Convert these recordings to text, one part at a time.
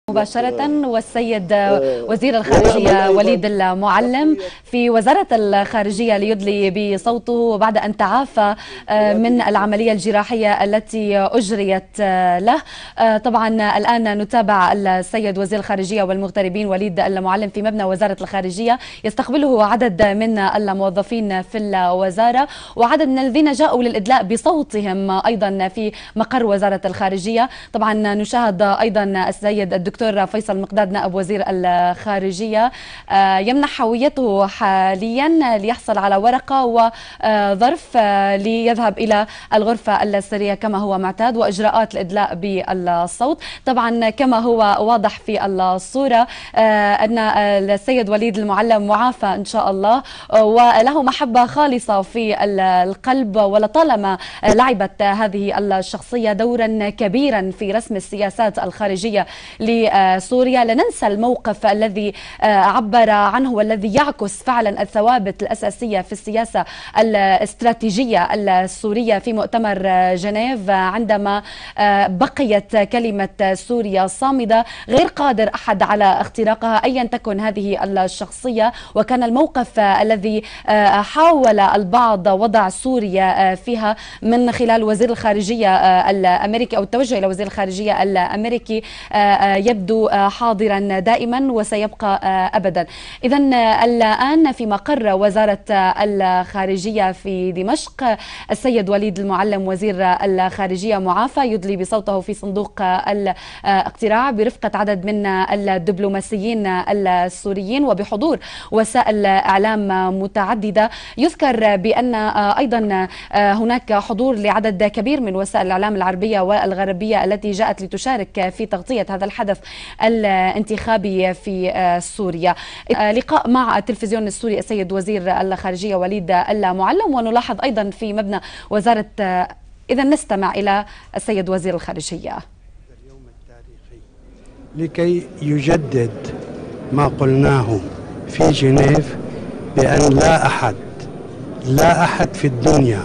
مباشرة والسيد وزير الخارجية وليد المعلم في وزارة الخارجية ليدلي بصوته وبعد أن تعافى من العملية الجراحية التي أجريت له. طبعا الآن نتابع السيد وزير الخارجية والمغتربين وليد المعلم في مبنى وزارة الخارجية، يستقبله عدد من الموظفين في الوزارة وعدد من الذين جاءوا للإدلاء بصوتهم أيضا في مقر وزارة الخارجية. طبعا نشاهد أيضا السيد الدكتور فيصل مقداد نائب وزير الخارجية يمنح هويته حاليا ليحصل على ورقة وظرف ليذهب إلى الغرفة السرية كما هو معتاد وإجراءات الإدلاء بالصوت. طبعا كما هو واضح في الصورة أن السيد وليد المعلم معافى إن شاء الله وله محبة خالصة في القلب، ولطالما لعبت هذه الشخصية دورا كبيرا في رسم السياسات الخارجية لسوريا. لا ننسى الموقف الذي عبر عنه والذي يعكس فعلا الثوابت الأساسية في السياسة الاستراتيجية السورية في مؤتمر جنيف، عندما بقيت كلمة سوريا صامدة، غير قادر أحد على اختراقها أيا تكن هذه الشخصية. وكان الموقف الذي حاول البعض وضع سوريا فيها من خلال وزير الخارجية الأمريكي أو التوجه إلى وزير الخارجية الأمريكي يبدو حاضرا دائما وسيبقى أبدا. إذن الآن في مقر وزارة الخارجية في دمشق السيد وليد المعلم وزير الخارجية معافى يدلي بصوته في صندوق الاقتراع برفقة عدد من الدبلوماسيين السوريين وبحضور وسائل إعلام متعددة. يذكر بأن أيضا هناك حضور لعدد كبير من وسائل الإعلام العربية والغربية التي جاءت لتشارك في تغطية هذا الحدث الانتخابي في سوريا. لقاء مع التلفزيون السوري السيد وزير الخارجية وليد المعلم، ونلاحظ أيضا في مبنى وزارة. إذا نستمع إلى السيد وزير الخارجية. اليوم التاريخي لكي يجدد ما قلناه في جنيف بأن لا أحد في الدنيا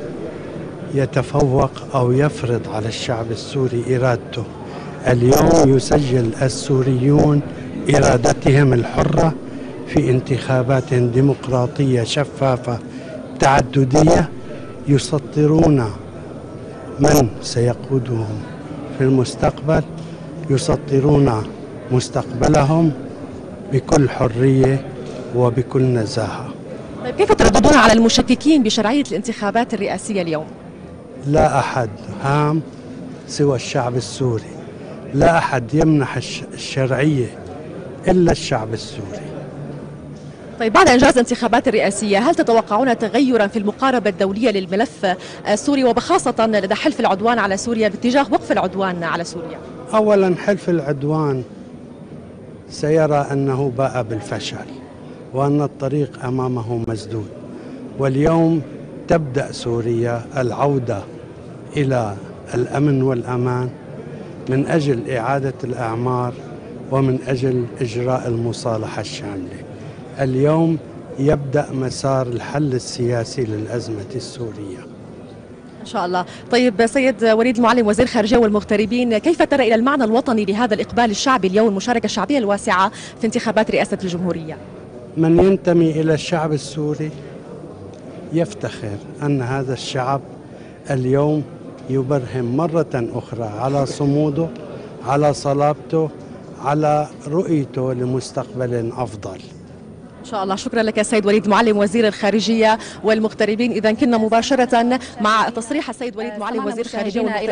يتفوق أو يفرض على الشعب السوري إرادته. اليوم يسجل السوريون إرادتهم الحرة في انتخابات ديمقراطية شفافة تعددية، يسطرون من سيقودهم في المستقبل، يسطرون مستقبلهم بكل حرية وبكل نزاهة. طيب كيف ترددون على المشككين بشرعية الانتخابات الرئاسية اليوم؟ لا أحد هام سوى الشعب السوري، لا أحد يمنح الشرعية إلا الشعب السوري. طيب بعد إنجاز الانتخابات الرئاسية هل تتوقعون تغيرا في المقاربة الدولية للملف السوري وبخاصة لدى حلف العدوان على سوريا باتجاه وقف العدوان على سوريا؟ أولا حلف العدوان سيرى أنه باء بالفشل وأن الطريق أمامه مسدود، واليوم تبدأ سوريا العودة إلى الأمن والأمان من أجل إعادة الأعمار ومن أجل إجراء المصالحة الشاملة. اليوم يبدأ مسار الحل السياسي للأزمة السورية إن شاء الله. طيب سيد وليد المعلم وزير الخارجية والمغتربين، كيف ترى إلى المعنى الوطني لهذا الإقبال الشعبي اليوم، المشاركة الشعبية الواسعة في انتخابات رئاسة الجمهورية؟ من ينتمي إلى الشعب السوري يفتخر أن هذا الشعب اليوم يبرهن مرة أخرى على صموده، على صلابته، على رؤيته لمستقبل أفضل. إن شاء الله. شكرا لك السيد وليد المعلم وزير الخارجية والمغتربين. إذا كنا مباشرة مع تصريح السيد وليد المعلم وزير الخارجية